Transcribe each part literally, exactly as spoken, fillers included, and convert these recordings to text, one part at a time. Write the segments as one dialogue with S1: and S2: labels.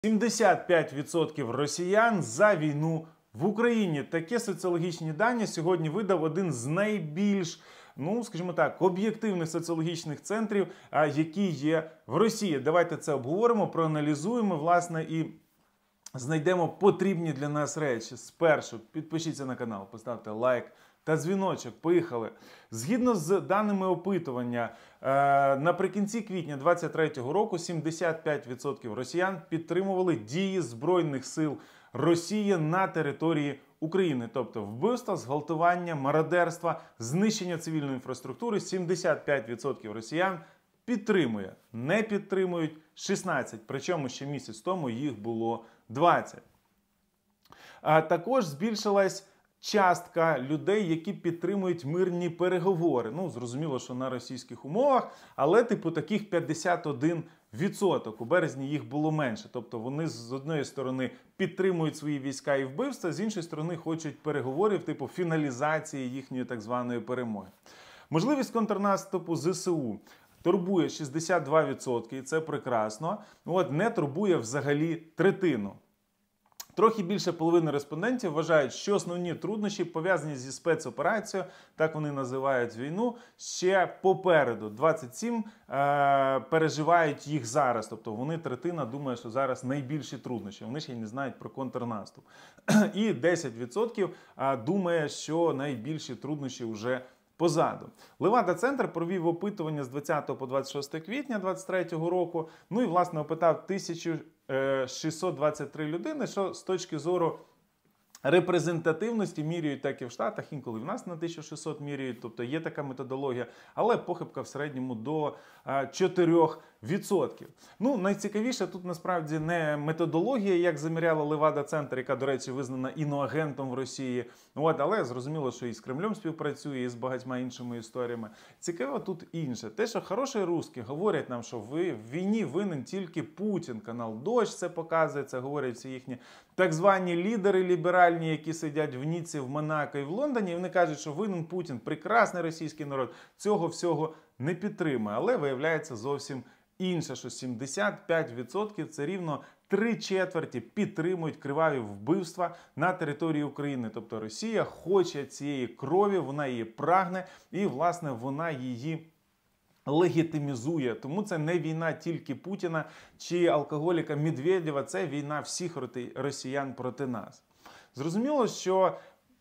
S1: сімдесят п'ять відсотків росіян за війну в Україні. Такі соціологічні дані сьогодні видав один з найбільш, ну, скажімо так, об'єктивних соціологічних центрів, які є в Росії. Давайте це обговоримо, проаналізуємо, власне, і знайдемо потрібні для нас речі. Спершу підпишіться на канал, поставте лайк та дзвіночок. Поїхали. Згідно з даними опитування, наприкінці квітня двадцять третього року сімдесят п'ять відсотків росіян підтримували дії Збройних сил Росії на території України. Тобто вбивства, зґвалтування, мародерства, знищення цивільної інфраструктури. сімдесят п'ять відсотків росіян підтримує. Не підтримують шістнадцять відсотків. Причому ще місяць тому їх було двадцять. А також збільшилась частка людей, які підтримують мирні переговори. Ну, зрозуміло, що на російських умовах, але типу таких п'ятдесят один відсоток. У березні їх було менше. Тобто вони з одної сторони підтримують свої війська і вбивства, з іншої сторони хочуть переговорів, типу фіналізації їхньої так званої перемоги. Можливість контрнаступу ЗСУ турбує шістдесят два відсотки, і це прекрасно. От, не турбує взагалі третину. Трохи більше половини респондентів вважають, що основні труднощі пов'язані зі спецоперацією, так вони називають війну, ще попереду. двадцять сім відсотків е, переживають їх зараз, тобто вони третина думає, що зараз найбільші труднощі, вони ще й не знають про контрнаступ. І десять відсотків думає, що найбільші труднощі вже позаду. Левада-центр провів опитування з двадцятого по двадцять шосте квітня двадцять третього року, ну і, власне, опитав тисячу шістсот двадцять три людини, що з точки зору репрезентативності міряють так і в Штатах, інколи в нас на тисячу шістсот міряють, тобто є така методологія, але похибка в середньому до чотирьох відсотків. Ну, найцікавіше тут насправді не методологія, як заміряла Левада-центр, яка, до речі, визнана іноагентом в Росії, от, але зрозуміло, що і з Кремлем співпрацює, і з багатьма іншими історіями. Цікаво тут інше. Те, що хороші русські говорять нам, що ви в війні винен тільки Путін, канал Дождь це показує, це говорять всі їхні так звані лідери ліберальні, які сидять в Ніці, в Монако і в Лондоні, і вони кажуть, що винен Путін, прекрасний російський народ, цього всього не підтримує. Але виявляється зовсім інше, що сімдесят п'ять відсотків це рівно три четверті підтримують криваві вбивства на території України. Тобто Росія хоче цієї крові, вона її прагне і, власне, вона її легітимізує. Тому це не війна тільки Путіна чи алкоголіка Медведєва, це війна всіх росіян проти нас. Зрозуміло, що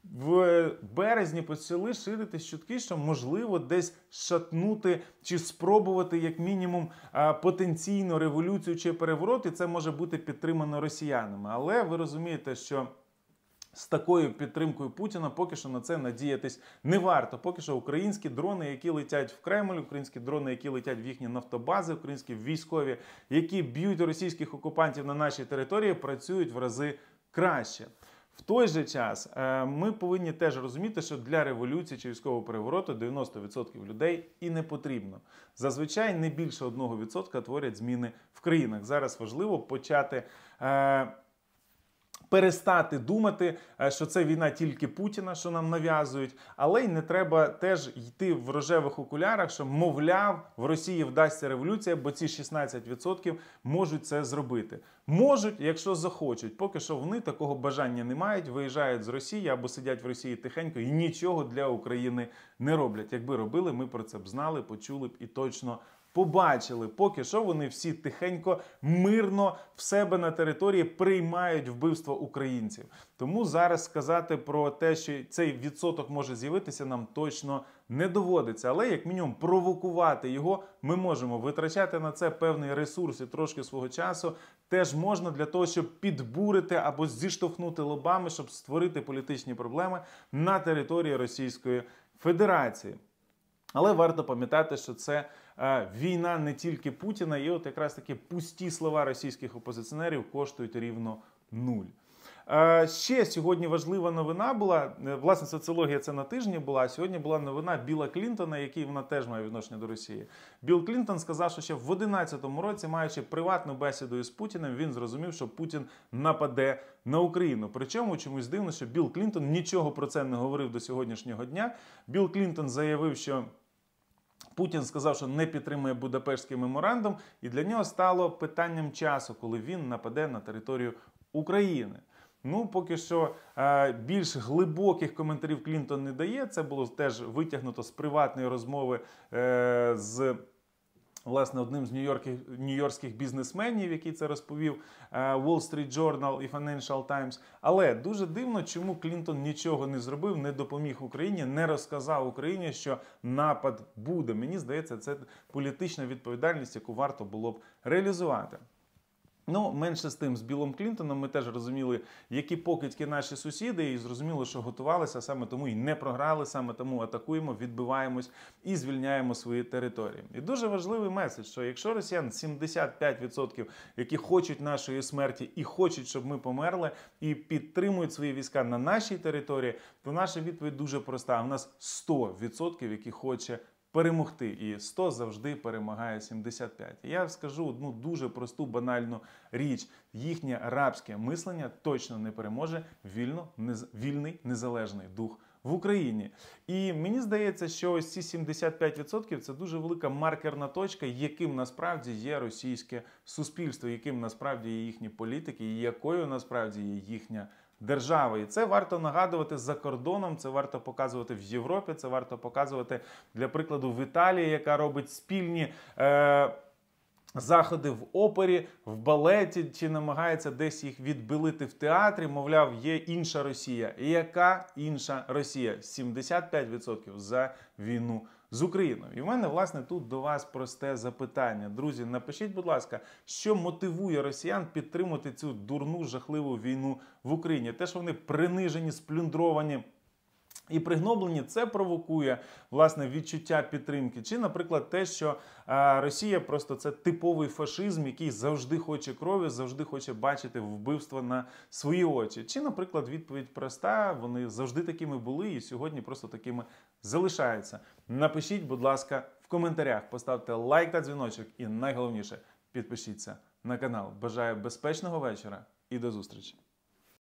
S1: в березні почали ширитись чутки, що можливо десь шатнути чи спробувати як мінімум потенційну революцію чи переворот, і це може бути підтримано росіянами. Але ви розумієте, що з такою підтримкою Путіна поки що на це надіятись не варто. Поки що українські дрони, які летять в Кремль, українські дрони, які летять в їхні нафтобази, українські військові, які б'ють російських окупантів на нашій території, працюють в рази краще. В той же час ми повинні теж розуміти, що для революції чи військового перевороту дев'яносто відсотків людей і не потрібно. Зазвичай не більше одного відсотка творять зміни в країнах. Зараз важливо почати Е перестати думати, що це війна тільки Путіна, що нам нав'язують, але й не треба теж йти в рожевих окулярах, що, мовляв, в Росії вдасться революція, бо ці шістнадцять відсотків можуть це зробити. Можуть, якщо захочуть. Поки що вони такого бажання не мають, виїжджають з Росії або сидять в Росії тихенько і нічого для України не роблять. Якби робили, ми про це б знали, почули б і точно побачили. Поки що вони всі тихенько, мирно в себе на території приймають вбивство українців. Тому зараз сказати про те, що цей відсоток може з'явитися, нам точно не доводиться. Але як мінімум провокувати його ми можемо. Витрачати на це певний ресурс і трошки свого часу теж можна для того, щоб підбурити або зіштовхнути лобами, щоб створити політичні проблеми на території Російської Федерації. Але варто пам'ятати, що це е, війна не тільки Путіна, і от якраз таки пусті слова російських опозиціонерів коштують рівно нуль. Е, ще сьогодні важлива новина була, власне, соціологія це на тижні була, а сьогодні була новина Білла Клінтона, який вона теж має відношення до Росії. Білл Клінтон сказав, що ще в дві тисячі одинадцятому році, маючи приватну бесіду із Путіним, він зрозумів, що Путін нападе на Україну. Причому чомусь дивно, що Білл Клінтон нічого про це не говорив до сьогоднішнього дня. Білл Клінтон заявив, що Путін сказав, що не підтримує Будапештський меморандум, і для нього стало питанням часу, коли він нападе на територію України. Ну, поки що е, більш глибоких коментарів Клінтон не дає. Це було теж витягнуто з приватної розмови е, з власне одним з нью-йоркських бізнесменів, який це розповів, Wall Street Journal і Financial Times. Але дуже дивно, чому Клінтон нічого не зробив, не допоміг Україні, не розказав Україні, що напад буде. Мені здається, це політична відповідальність, яку варто було б реалізувати. Ну, менше з тим, з Білом Клінтоном ми теж розуміли, які покидьки наші сусіди, і зрозуміло, що готувалися, саме тому і не програли, саме тому атакуємо, відбиваємось і звільняємо свої території. І дуже важливий меседж, що якщо росіян сімдесят п'ять відсотків, які хочуть нашої смерті і хочуть, щоб ми померли, і підтримують свої війська на нашій території, то наша відповідь дуже проста. А в нас сто відсотків, які хоче перемогти. І сто завжди перемагає сімдесят п'ять. І я скажу одну дуже просту, банальну річ. Їхнє рабське мислення точно не переможе вільно, нез... вільний, незалежний дух в Україні. І мені здається, що ось ці сімдесят п'ять відсотків – це дуже велика маркерна точка, яким насправді є російське суспільство, яким насправді є їхні політики, і якою насправді є їхня держава. І це варто нагадувати за кордоном, це варто показувати в Європі, це варто показувати, для прикладу, в Італії, яка робить спільні е, заходи в опері, в балеті, чи намагається десь їх відбілити в театрі, мовляв, є інша Росія. І яка інша Росія? сімдесят п'ять відсотків за війну з Україною. І в мене, власне, тут до вас просте запитання. Друзі, напишіть, будь ласка, що мотивує росіян підтримувати цю дурну, жахливу війну в Україні? Те, що вони принижені, сплюндровані і пригноблені, це провокує, власне, відчуття підтримки. Чи, наприклад, те, що а, Росія просто це типовий фашизм, який завжди хоче крові, завжди хоче бачити вбивство на свої очі. Чи, наприклад, відповідь проста, вони завжди такими були і сьогодні просто такими залишаються. Напишіть, будь ласка, в коментарях, поставте лайк та дзвіночок і найголовніше, підпишіться на канал. Бажаю безпечного вечора і до зустрічі!